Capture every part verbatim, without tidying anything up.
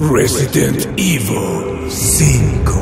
Resident Evil cinco.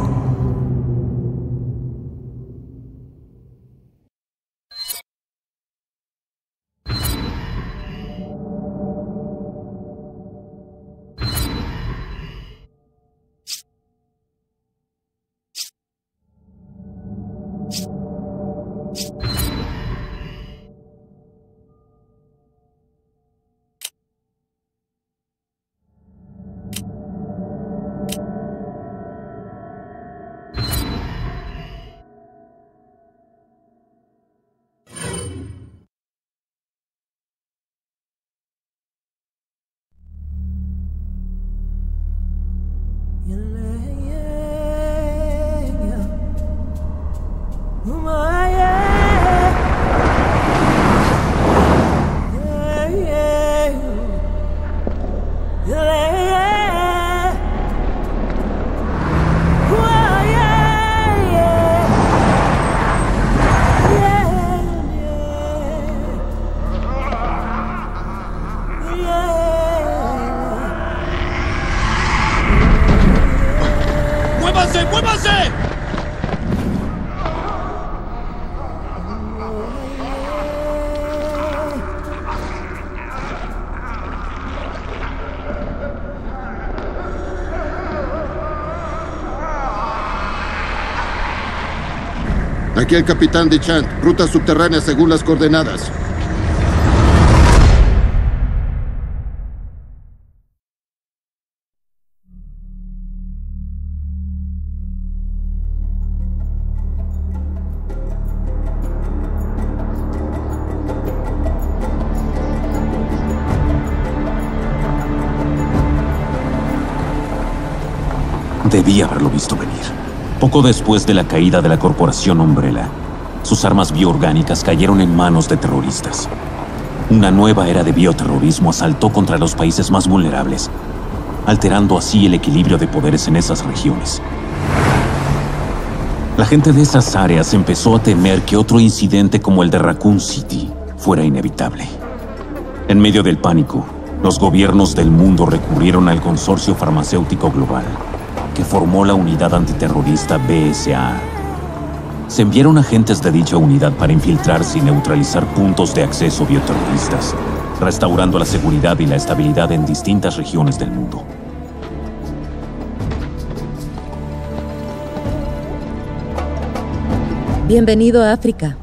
Aquí el capitán Dechant. Ruta subterránea según las coordenadas. Debí haberlo visto venir. Poco después de la caída de la Corporación Umbrella, sus armas bioorgánicas cayeron en manos de terroristas. Una nueva era de bioterrorismo asaltó contra los países más vulnerables, alterando así el equilibrio de poderes en esas regiones. La gente de esas áreas empezó a temer que otro incidente como el de Raccoon City fuera inevitable. En medio del pánico, los gobiernos del mundo recurrieron al Consorcio Farmacéutico Global, que formó la unidad antiterrorista B S A A. Se enviaron agentes de dicha unidad para infiltrarse y neutralizar puntos de acceso bioterroristas, restaurando la seguridad y la estabilidad en distintas regiones del mundo. Bienvenido a África.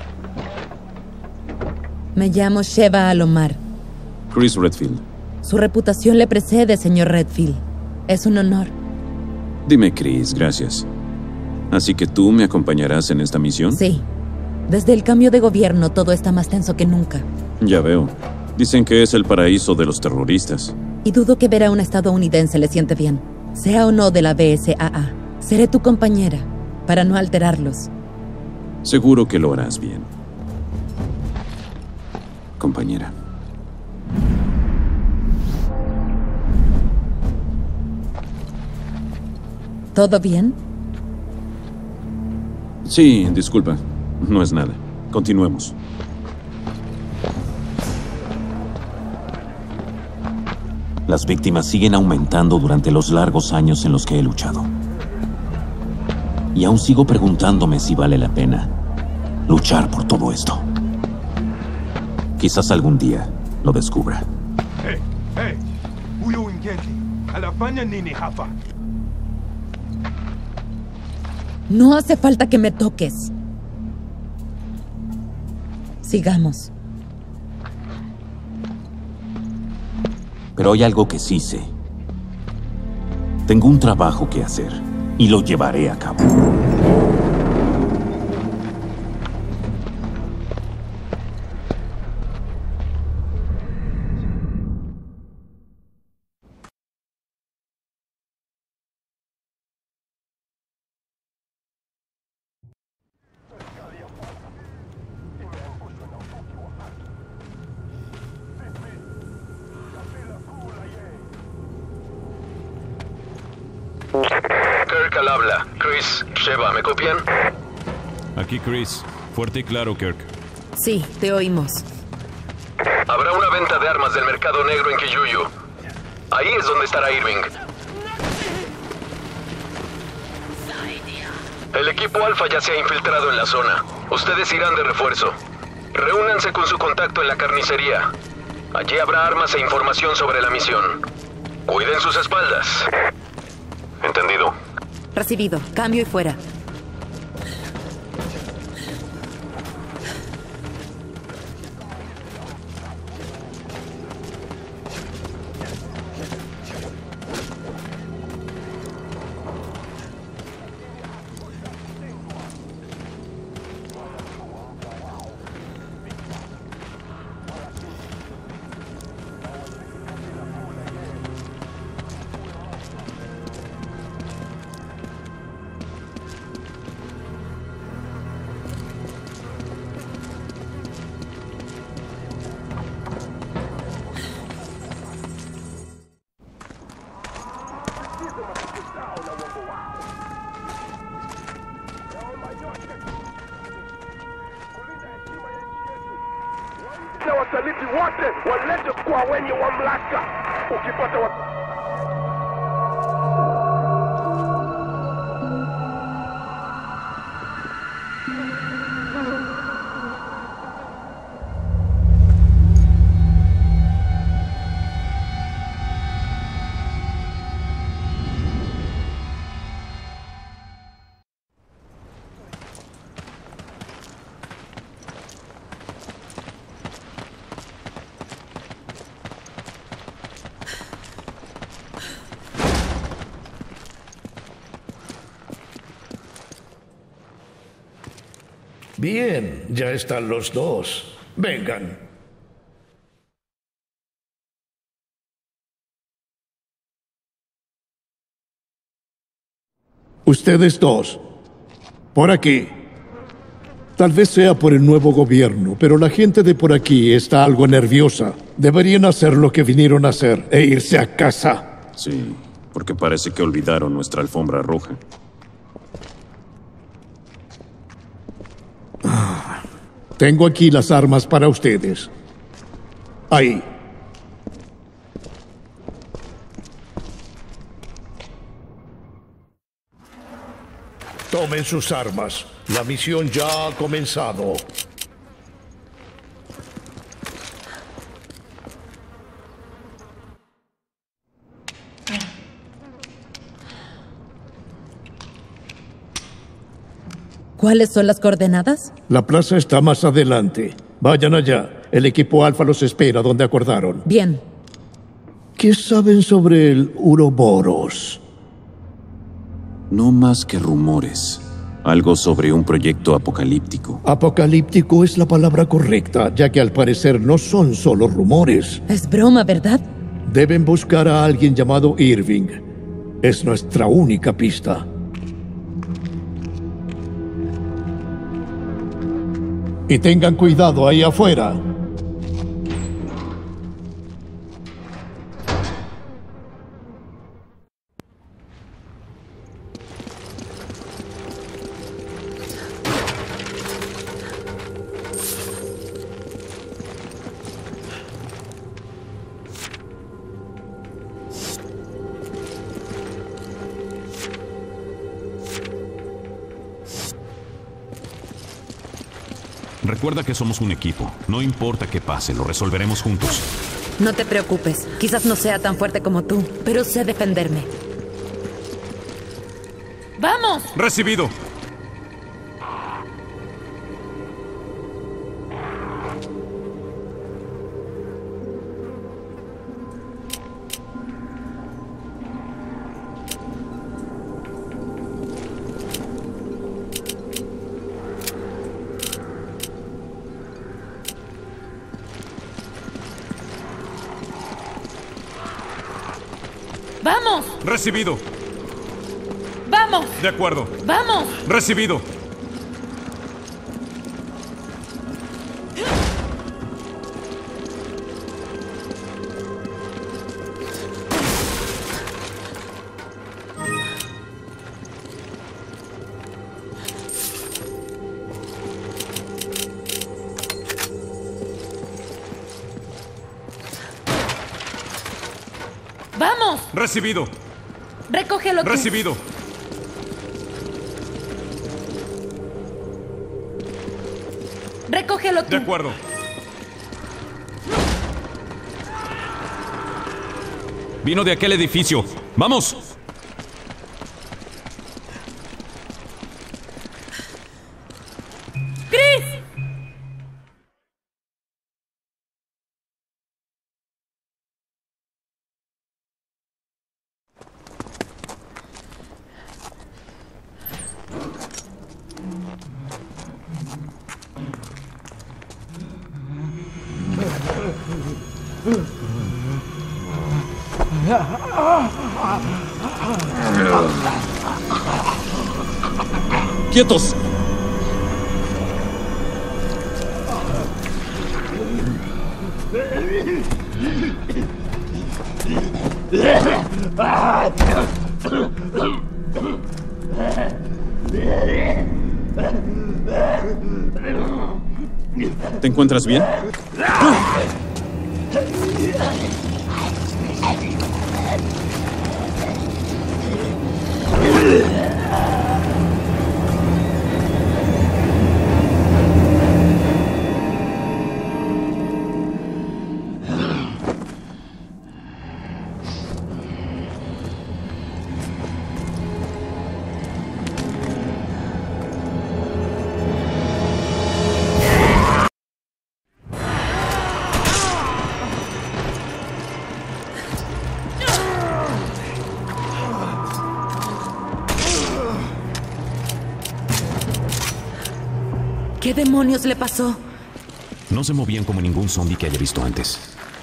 Me llamo Sheva Alomar. Chris Redfield. Su reputación le precede, señor Redfield. Es un honor. Dime, Chris, gracias. ¿Así que tú me acompañarás en esta misión? Sí. Desde el cambio de gobierno, todo está más tenso que nunca. Ya veo. Dicen que es el paraíso de los terroristas. Y dudo que ver a un estadounidense le siente bien. Sea o no de la B S A A. Seré tu compañera, para no alterarlos. Seguro que lo harás bien, compañera. ¿Todo bien? Sí, disculpa. No es nada. Continuemos. Las víctimas siguen aumentando durante los largos años en los que he luchado. Y aún sigo preguntándome si vale la pena luchar por todo esto. Quizás algún día lo descubra. Hey, hey. Huyo Wingenzi, anafanya nini hapa? No hace falta que me toques. Sigamos. Pero hay algo que sí sé. Tengo un trabajo que hacer y lo llevaré a cabo. Kirk al habla. Chris, Sheva, ¿me copian? Aquí Chris. Fuerte y claro, Kirk. Sí, te oímos. Habrá una venta de armas del mercado negro en Kiyuyu. Ahí es donde estará Irving. El equipo Alpha ya se ha infiltrado en la zona. Ustedes irán de refuerzo. Reúnanse con su contacto en la carnicería. Allí habrá armas e información sobre la misión. Cuiden sus espaldas. Entendido. Recibido. Cambio y fuera. Wasaliti wote walete kwa wenye mamlaka. Ukipata wa... Bien, ya están los dos. Vengan. Ustedes dos. Por aquí. Tal vez sea por el nuevo gobierno, pero la gente de por aquí está algo nerviosa. Deberían hacer lo que vinieron a hacer e irse a casa. Sí, porque parece que olvidaron nuestra alfombra roja. Tengo aquí las armas para ustedes. Ahí. Tomen sus armas. La misión ya ha comenzado. ¿Cuáles son las coordenadas? La plaza está más adelante. Vayan allá. El equipo Alfa los espera donde acordaron. Bien. ¿Qué saben sobre el Uroboros? No más que rumores. Algo sobre un proyecto apocalíptico. Apocalíptico es la palabra correcta, ya que al parecer no son solo rumores. Es broma, ¿verdad? Deben buscar a alguien llamado Irving. Es nuestra única pista. Y tengan cuidado ahí afuera. Recuerda que somos un equipo. No importa qué pase, lo resolveremos juntos. No te preocupes. Quizás no sea tan fuerte como tú, pero sé defenderme. ¡Vamos! ¡Recibido! ¡Vamos! ¡Recibido! ¡Vamos! De acuerdo. ¡Vamos! ¡Recibido! ¡Vamos! Recibido. Recógelo tú. Recibido. Recógelo tú. De acuerdo. Vino de aquel edificio. ¡Vamos! ¡Chris! ¡Quietos! ¿Te encuentras bien? ¿Qué demonios le pasó? No se movían como ningún zombie que haya visto antes.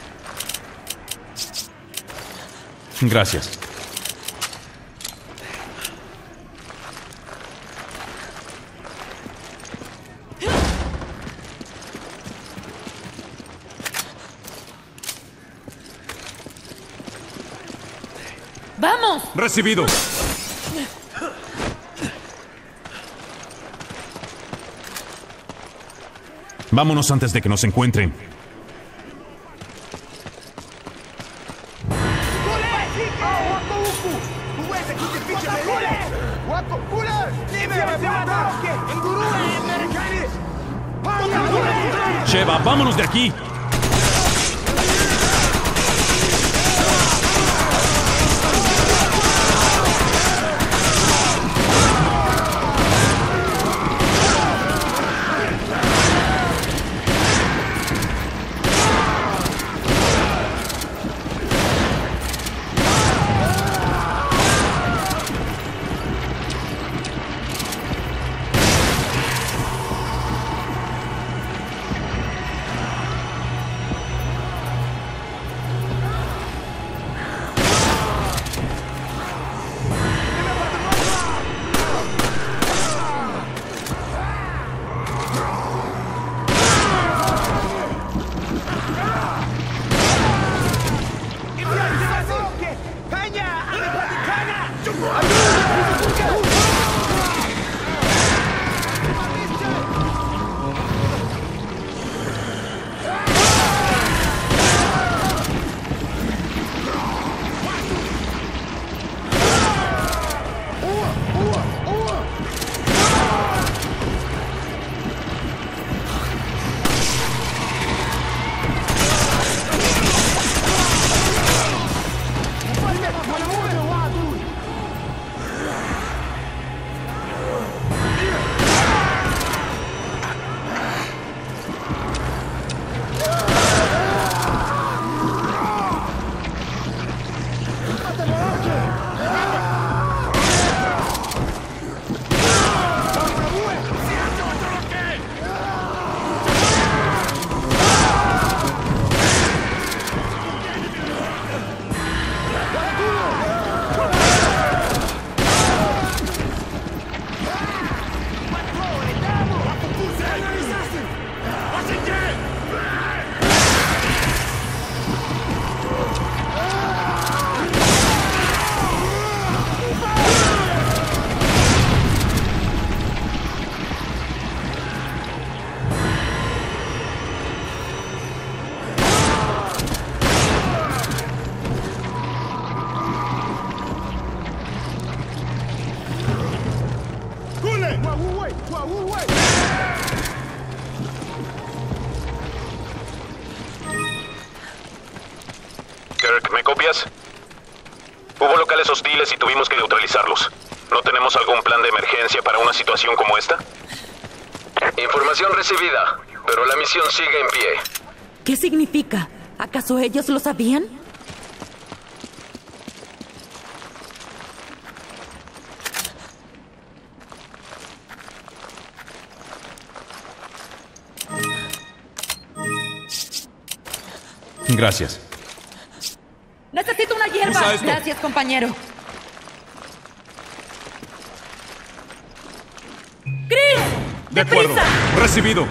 Gracias. ¡Vamos! Recibido. Vámonos antes de que nos encuentren. Sheva, vámonos de aquí. ¿Me copias? Hubo locales hostiles y tuvimos que neutralizarlos. ¿No tenemos algún plan de emergencia para una situación como esta? Información recibida, pero la misión sigue en pie. ¿Qué significa? ¿Acaso ellos lo sabían? Gracias. Necesito una hierba. Usa esto. Gracias, compañero. ¡Chris! De acuerdo. ¡Deprisa! Recibido.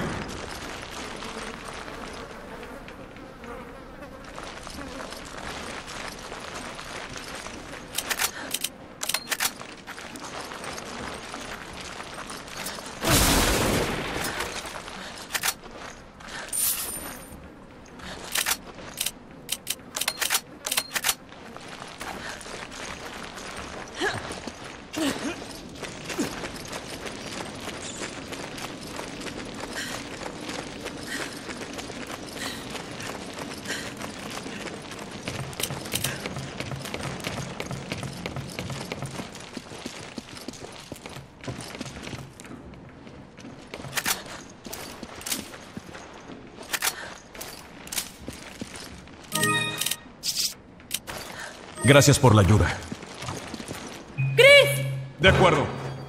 Gracias por la ayuda. ¡Chris! De acuerdo.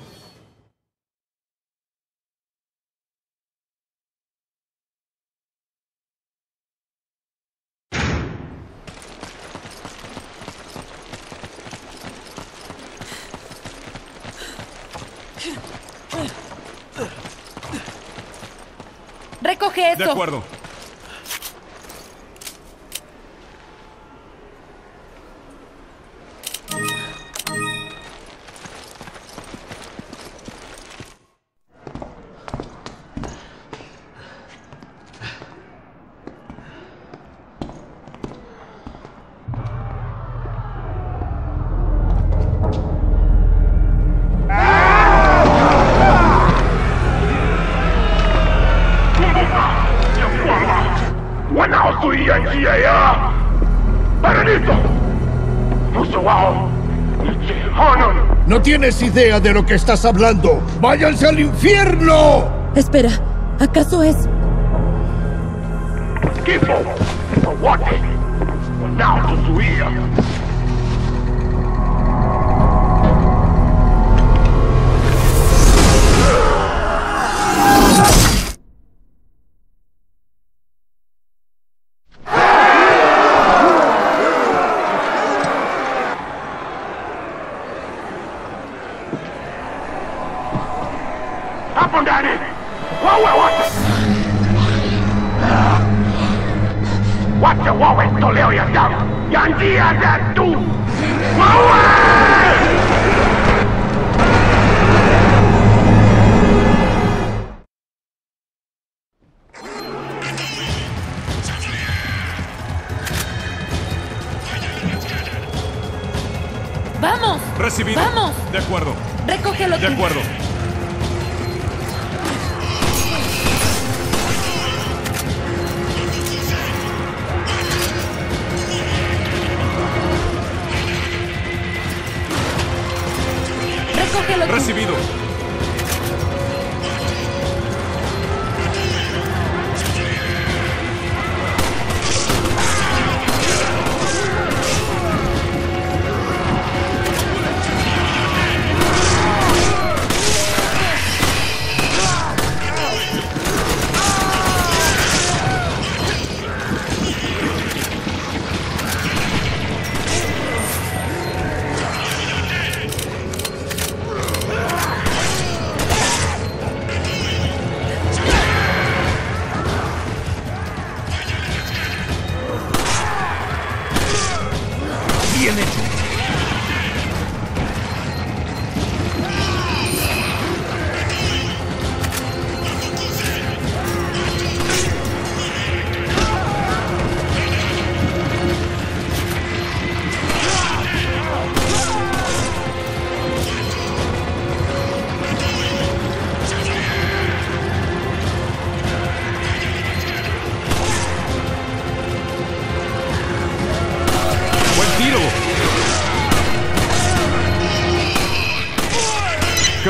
Recoge eso. De acuerdo. No tienes idea de lo que estás hablando. ¡Váyanse al infierno! Espera, ¿acaso es...? Equipo, aguante. Now to Suía. Hapo ndani. Wawe wote. Wacha wawe toleo ya damu ya njia zetu. Wawe! ¡Vamos! Recibido. ¡Vamos! De acuerdo. Recógelo De tú. acuerdo. Recógelo tú. Recibido.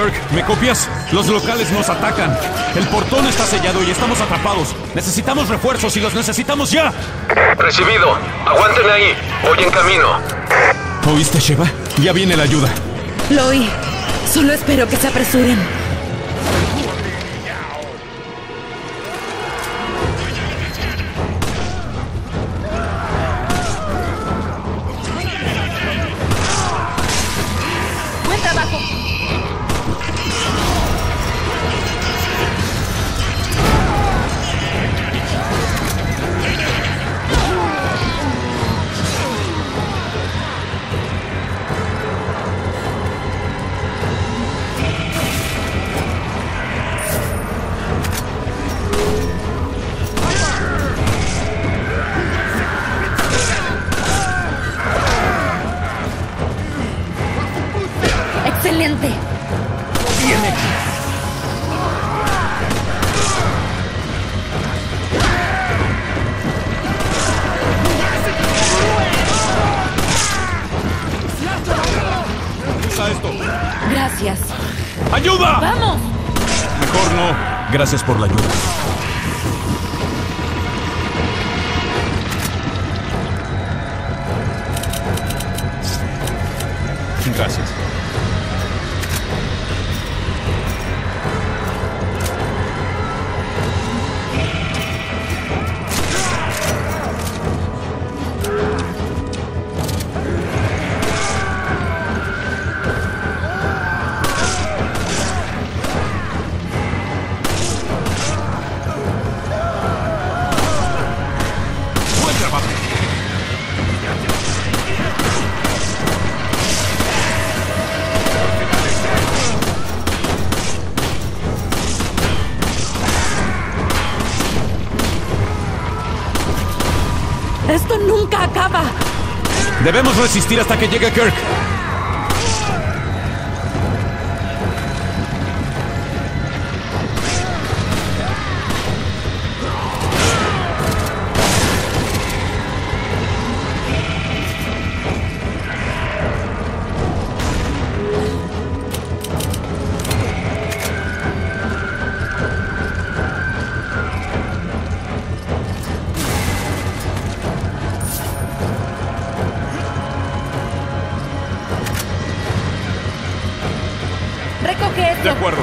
Kirk, ¿me copias? Los locales nos atacan. El portón está sellado y estamos atrapados. Necesitamos refuerzos y los necesitamos ya. Recibido. Aguanten ahí. Voy en camino. ¿Oíste, Sheva? Ya viene la ayuda. Lo oí. Solo espero que se apresuren. Buen trabajo. Excelente. Usa esto. Gracias. ¡Ayuda! ¡Vamos! Mejor no. Gracias por la ayuda. Gracias. Buen trabajo. ¡Esto nunca acaba! Debemos resistir hasta que llegue Kirk. Recoge esto. De acuerdo.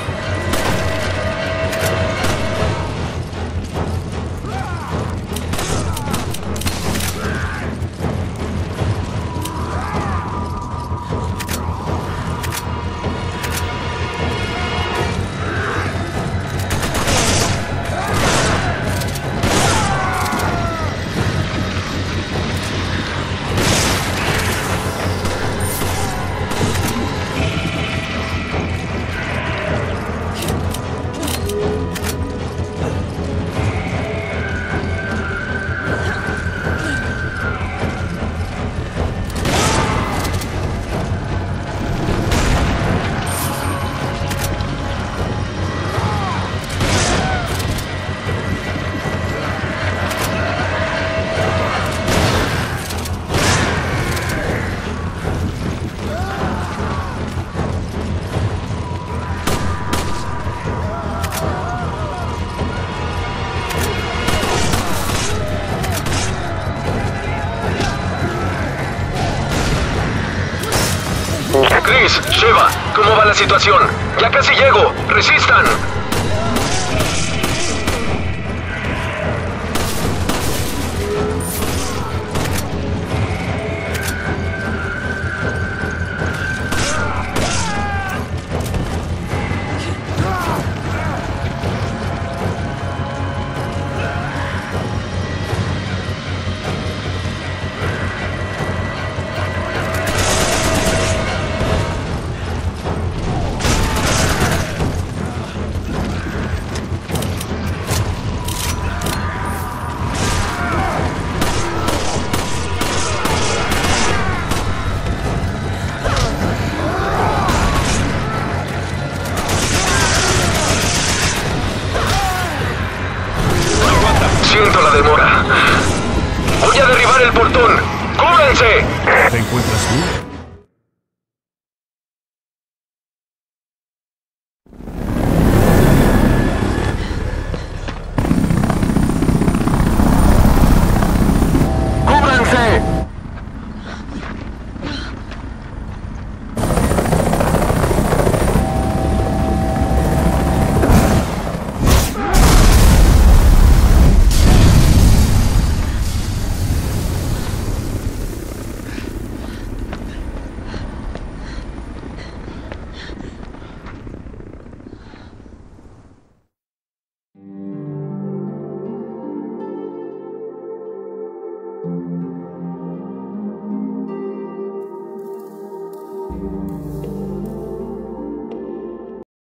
Chris, Sheva, ¿cómo va la situación? Ya casi llego. ¡Resistan! Siento la demora. Voy a derribar el portón. ¡Cúbranse! ¿Te encuentras bien?